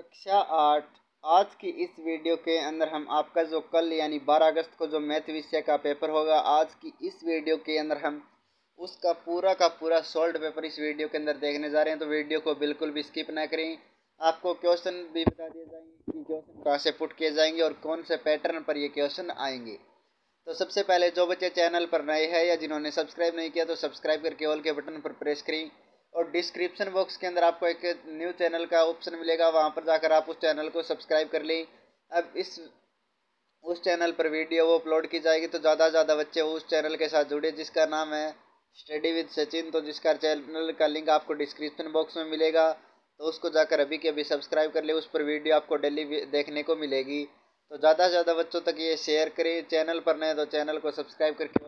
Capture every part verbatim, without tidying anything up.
कक्षा आठ। आज की इस वीडियो के अंदर हम आपका जो कल यानी बारह अगस्त को जो मैथ विषय का पेपर होगा, आज की इस वीडियो के अंदर हम उसका पूरा का पूरा सॉल्व पेपर इस वीडियो के अंदर देखने जा रहे हैं। तो वीडियो को बिल्कुल भी स्किप ना करें। आपको क्वेश्चन भी बता दिए जाएंगे कि क्वेश्चन कहाँ से पुट किए जाएंगे और कौन से पैटर्न पर ये क्वेश्चन आएंगे। तो सबसे पहले जो बच्चे चैनल पर नए हैं या जिन्होंने सब्सक्राइब नहीं किया तो सब्सक्राइब करके ऑल के बटन पर प्रेस करें और डिस्क्रिप्शन बॉक्स के अंदर आपको एक न्यू चैनल का ऑप्शन मिलेगा, वहां पर जाकर आप उस चैनल को सब्सक्राइब कर लें। अब इस उस चैनल पर वीडियो वो अपलोड की जाएगी तो ज़्यादा से ज़्यादा बच्चे उस चैनल के साथ जुड़े जिसका नाम है स्टडी विद सचिन। तो जिसका चैनल का लिंक आपको डिस्क्रिप्शन बॉक्स में मिलेगा, तो उसको जाकर अभी के अभी सब्सक्राइब कर ले। उस पर वीडियो आपको डेली देखने को मिलेगी। तो ज़्यादा से ज़्यादा बच्चों तक ये शेयर करें। चैनल पर नए तो चैनल को सब्सक्राइब करके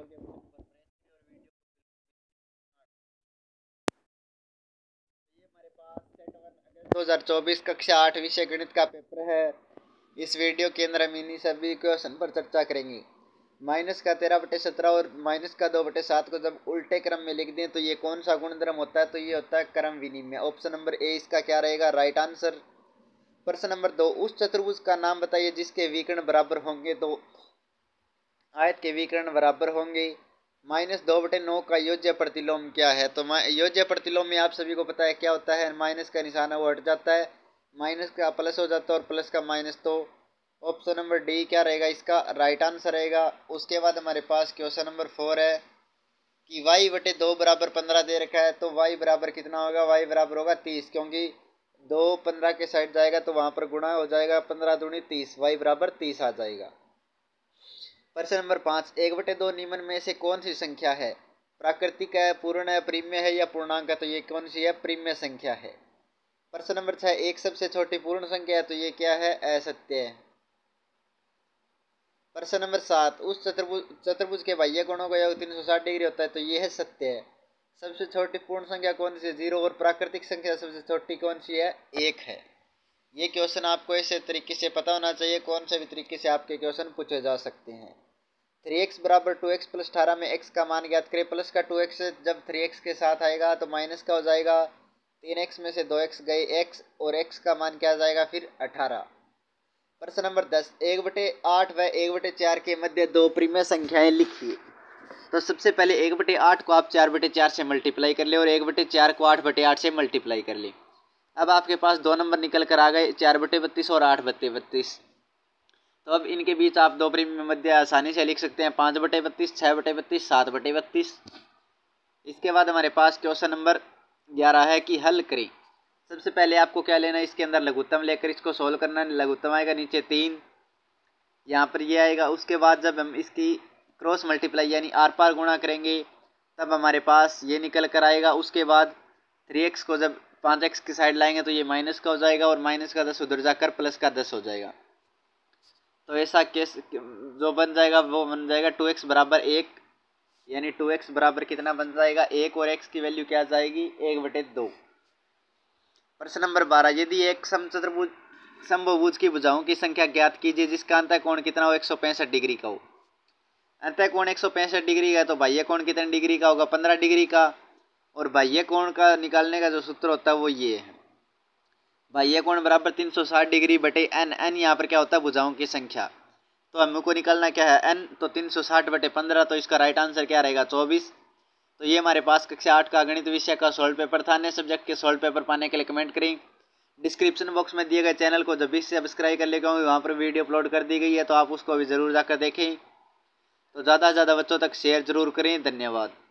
दो हज़ार चौबीस कक्षा आठ विषय गणित का पेपर है। इस वीडियो के अंदर हम इन्हीं सभी क्वेश्चन पर चर्चा करेंगे। माइनस का तेरह बटे सत्रह और माइनस का दो बटे सात को जब उल्टे क्रम में लिख दें तो ये कौन सा गुणधर्म होता है? तो ये होता है क्रम विनिमय। ऑप्शन नंबर ए इसका क्या रहेगा? Right answer. प्रश्न नंबर दो, उस चतुर्भुज का नाम बताइए जिसके विकर्ण बराबर होंगे। तो आयत के विकर्ण बराबर होंगे। माइनस दो बटे नौ का योज्य प्रतिलोम क्या है? तो योज्य प्रतिलोम में आप सभी को पता है क्या होता है। माइनस का निशान है वो हट जाता है, माइनस का प्लस हो जाता है और प्लस का माइनस। तो ऑप्शन नंबर डी क्या रहेगा? इसका राइट आंसर रहेगा। उसके बाद हमारे पास क्वेश्चन नंबर फोर है कि वाई बटे दो बराबर पंद्रह दे रखा है। तो वाई बराबर कितना होगा? वाई बराबर होगा तीस, क्योंकि दो पंद्रह के साइड जाएगा तो वहां पर गुणा हो जाएगा, पंद्रह दूनी तीस, वाई बराबर तीस आ जाएगा। प्रश्न नंबर पाँच, एक बटे दो निम्न में से कौन सी संख्या है? प्राकृतिक है, पूर्ण है, प्रीम्य है या पूर्णांक है? तो ये कौन सी है? प्रीम्य संख्या है। प्रश्न नंबर छह, एक सबसे छोटी पूर्ण संख्या है। तो ये क्या है? असत्य है। प्रश्न नंबर सात, उस चतुर्भुज चतुर्भुज के बाह्य कोणों का योग तीन सौ साठ डिग्री होता है। तो ये है सत्य है। सबसे छोटी पूर्ण संख्या कौन सी है? जीरो। और प्राकृतिक संख्या सबसे छोटी कौन सी है? एक है। ये क्वेश्चन आपको ऐसे तरीके से पता होना चाहिए, कौन से भी तरीके से आपके क्वेश्चन पूछे जा सकते हैं। थ्री एक्स बराबर टू एक्स प्लस अठारह में एक्स का मान ज्ञात करें। प्लस का टू एक्स जब थ्री एक्स के साथ आएगा तो माइनस का हो जाएगा। तीन एक्स में से दो एक्स गए, एक्स और एक्स का मान क्या आ जाएगा? फिर अठारह। प्रश्न नंबर दस, एक बटे आठ व एक बटे चार के मध्य दो प्रीमिय संख्याएं लिखिए। तो सबसे पहले एक बटे आठ को आप चार बटे चार से मल्टीप्लाई कर ले और एक बटे चार को आठ बटे आठ से मल्टीप्लाई कर ले। अब आपके पास दो नंबर निकल कर आ गए, चार बटे बत्तीस और आठ बटे बत्तीस। तो अब इनके बीच आप दो प्रीमिय मध्य आसानी से लिख सकते हैं, पाँच बटे बत्तीस, छः बटे बत्तीस, सात बटे बत्तीस। इसके बाद हमारे पास क्वेश्चन नंबर ग्यारह है कि हल करें। सबसे पहले आपको क्या लेना है? इसके अंदर लघुत्तम लेकर इसको सोल्व करना है। लघुत्तम आएगा नीचे तीन, यहाँ पर ये आएगा। उसके बाद जब हम इसकी क्रॉस मल्टीप्लाई यानी आर पार गुणा करेंगे तब हमारे पास ये निकल कर आएगा। उसके बाद थ्री एक्स को जब पाँच एक्स की साइड लाएंगे तो ये माइनस का हो जाएगा और माइनस का दस उधर जाकर प्लस का दस हो जाएगा। तो ऐसा केस जो बन जाएगा वो बन जाएगा टू एक्स बराबर एक, यानी टू एक्स बराबर कितना बन जाएगा? एक, और एक्स की वैल्यू क्या आ जाएगी? एक बटे दो। प्रश्न नंबर बारह, यदि एक समचतुर्भुज समभुज की भुजाओं की संख्या ज्ञात कीजिए जिसका अंतः कोण कितना हो? एक सौ पैंसठ डिग्री का हो। अंतः कोण एक सौ पैंसठ डिग्री का है तो बाह्य कोण कितने डिग्री का होगा? पंद्रह डिग्री का। और बाह्य कोण का निकालने का जो सूत्र होता है वो ये है, बाह्य कोण बराबर तीन सौ साठ डिग्री बटे एन। एन यहाँ पर क्या होता है? भुजाओं की संख्या। तो हमको निकालना क्या है? एन। तो तीन सौ साठ बटे पंद्रह, तो इसका राइट आंसर क्या रहेगा? चौबीस। तो ये हमारे पास कक्षा आठ का गणित विषय का सॉल्व पेपर था। अन्य सब्जेक्ट के सॉल्व पेपर पाने के लिए कमेंट करें। डिस्क्रिप्शन बॉक्स में दिए गए चैनल को जब भी सब्सक्राइब कर लेगा वहाँ पर वीडियो अपलोड कर दी गई है, तो आप उसको भी ज़रूर जाकर देखें। तो ज़्यादा से ज़्यादा बच्चों तक शेयर जरूर करें। धन्यवाद।